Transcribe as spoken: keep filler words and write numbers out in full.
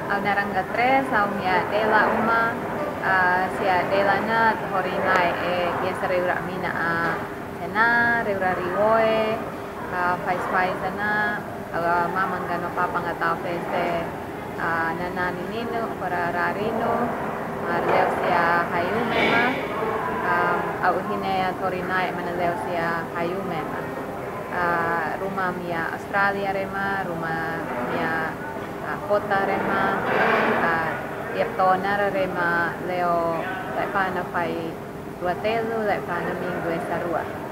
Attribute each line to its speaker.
Speaker 1: au naranga tres au mia dela uma uh, sia dela na horinai e biasa reura mina a tena reura riwoe uh, fais fais na uh, mamanga no papa ngatau peste uh, nana ninino para rarino marleo sia hayume ma um, au hine horinai mana leo sia hayume ma uh, rumah mia Australia rema rumah mia kota rema uh, irtona rema leo lai pana pai dua telu lai pana minggu esa rua